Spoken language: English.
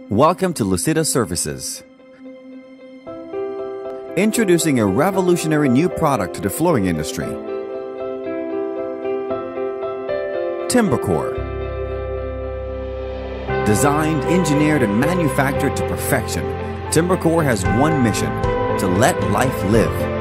Welcome to Lucida Surfaces. Introducing a revolutionary new product to the flooring industry. TimberCore. Designed, engineered, and manufactured to perfection, TimberCore has one mission: to let life live.